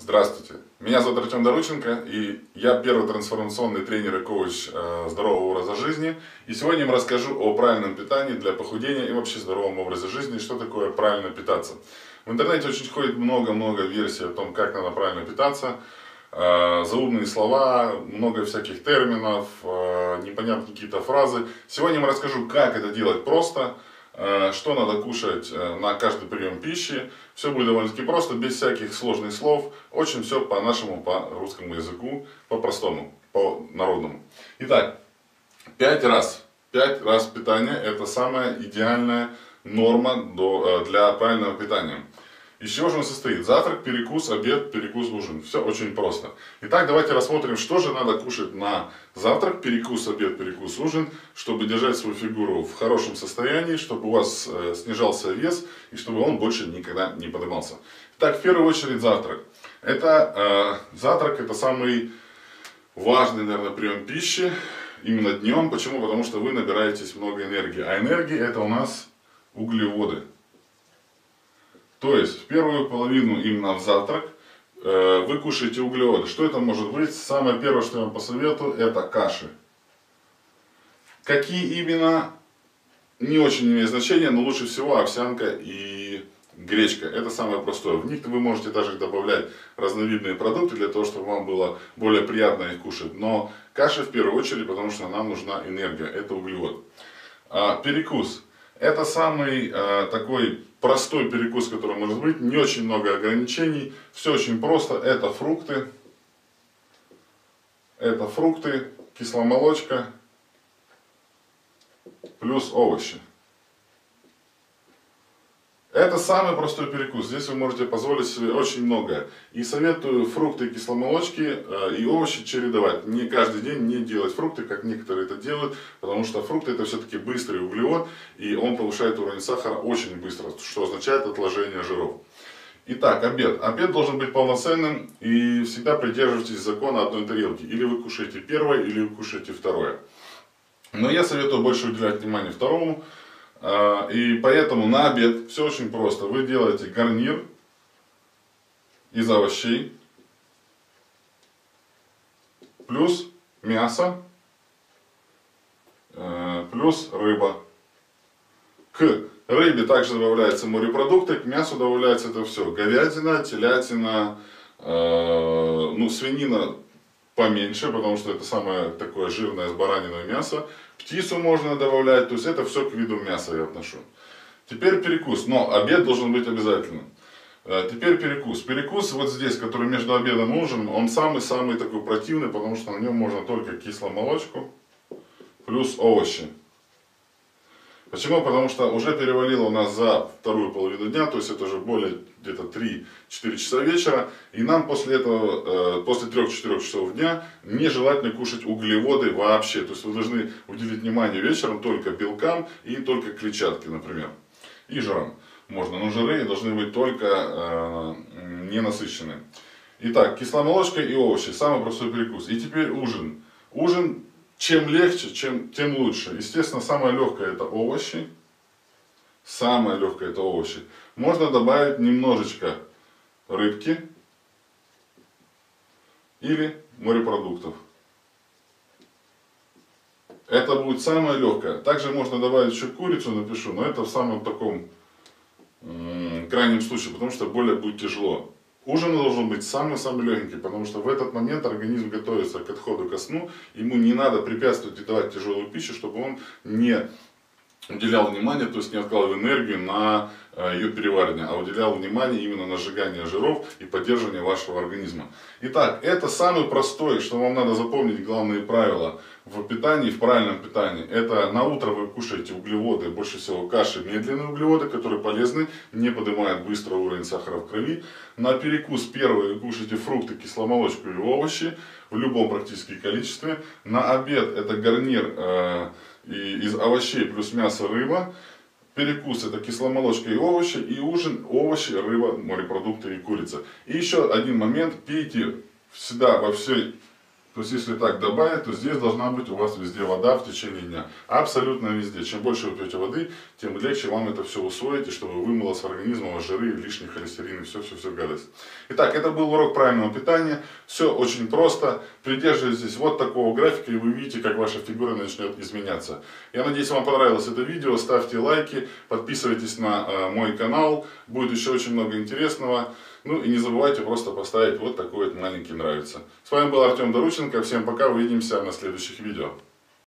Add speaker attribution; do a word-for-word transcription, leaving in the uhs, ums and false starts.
Speaker 1: Здравствуйте, меня зовут Артем Дорученко, и я первый трансформационный тренер и коуч э, здорового образа жизни. И сегодня я вам расскажу о правильном питании для похудения и вообще здоровом образе жизни, что такое правильно питаться. В интернете очень ходит много-много версий о том, как надо правильно питаться. Э, заумные слова, много всяких терминов, э, непонятные какие-то фразы. Сегодня я вам расскажу, как это делать просто. Что надо кушать на каждый прием пищи. Все будет довольно-таки просто, без всяких сложных слов. Очень все по нашему, по русскому языку, по-простому, по-народному. Итак, пять раз. Пять раз питание – это самая идеальная норма для правильного питания. Из чего же он состоит? Завтрак, перекус, обед, перекус, ужин. Все очень просто. Итак, давайте рассмотрим, что же надо кушать на завтрак, перекус, обед, перекус, ужин, чтобы держать свою фигуру в хорошем состоянии, чтобы у вас э, снижался вес и чтобы он больше никогда не поднимался. Итак, в первую очередь завтрак. Это э, завтрак, это самый важный, наверное, прием пищи именно днем. Почему? Потому что вы набираетесь много энергии. А энергия это у нас углеводы. То есть, в первую половину именно в завтрак э, вы кушаете углеводы. Что это может быть? Самое первое, что я вам посоветую, это каши. Какие именно, не очень имеет значения, но лучше всего овсянка и гречка. Это самое простое. В них вы можете даже добавлять разновидные продукты, для того, чтобы вам было более приятно их кушать. Но каши в первую очередь, потому что нам нужна энергия, это углевод. А, перекус. Это самый э, такой простой перекус, который может быть, не очень много ограничений, все очень просто, это фрукты, это фрукты, кисломолочка, плюс овощи. Это самый простой перекус, здесь вы можете позволить себе очень многое. И советую фрукты и кисломолочки э, и овощи чередовать. Не каждый день не делать фрукты, как некоторые это делают, потому что фрукты это все-таки быстрый углевод, и он повышает уровень сахара очень быстро, что означает отложение жиров. Итак, обед. Обед должен быть полноценным, и всегда придерживайтесь закона одной тарелки. Или вы кушаете первое, или вы кушаете второе. Но я советую больше уделять внимание второму. И поэтому на обед все очень просто. Вы делаете гарнир из овощей, плюс мясо, плюс рыба. К рыбе также добавляются морепродукты, к мясу добавляется это все. Говядина, телятина, ну, свинина поменьше, потому что это самое такое жирное с бараниной мясо. Птицу можно добавлять, то есть это все к виду мяса я отношу. Теперь перекус, но обед должен быть обязательно. Теперь перекус. Перекус вот здесь, который между обедом и ужином, он самый-самый такой противный, потому что на нем можно только кисломолочку плюс овощи. Почему? Потому что уже перевалило у нас за вторую половину дня, то есть это уже более где-то три-четыре часа вечера, и нам после этого, после трёх-четырёх часов дня, нежелательно кушать углеводы вообще. То есть вы должны уделить внимание вечером только белкам и только клетчатке, например, и жирам. Можно, но жиры должны быть только э, ненасыщенные. Итак, кисломолочка и овощи, самый простой перекус. И теперь ужин. Ужин. Чем легче, чем, тем лучше. Естественно, самое легкое это овощи. Самое легкое это овощи. Можно добавить немножечко рыбки или морепродуктов. Это будет самое легкое. Также можно добавить еще курицу, напишу, но это в самом таком м- крайнем случае, потому что более будет тяжело. Ужин должен быть самый-самый легенький, потому что в этот момент организм готовится к отходу ко сну. Ему не надо препятствовать и давать тяжелую пищу, чтобы он не уделял внимание, то есть не откладывал энергию на ее переваривание, а уделял внимание именно на сжигание жиров и поддерживание вашего организма. Итак, это самый простой, что вам надо запомнить, главные правила в питании, в правильном питании. Это на утро вы кушаете углеводы, больше всего каши, медленные углеводы, которые полезны, не поднимают быстро уровень сахара в крови. На перекус первый вы кушаете фрукты, кисломолочку и овощи в любом практически количестве. На обед это гарнир э, из овощей плюс мясо, рыба. Перекус это кисломолочка и овощи, и ужин овощи, рыба, морепродукты и курица. И еще один момент, пейте всегда во всей То есть, если так добавить, то здесь должна быть у вас везде вода в течение дня. Абсолютно везде. Чем больше вы пьете воды, тем легче вам это все усвоить, и чтобы вымыло с организма жиры, лишний холестерин и все-все-все гадость. Итак, это был урок правильного питания. Все очень просто. Придерживайтесь вот такого графика, и вы видите, как ваша фигура начнет изменяться. Я надеюсь, вам понравилось это видео. Ставьте лайки, подписывайтесь на э, мой канал. Будет еще очень много интересного. Ну и не забывайте просто поставить вот такой вот маленький нравится. С вами был Артем Дорученко. Всем пока. Увидимся на следующих видео.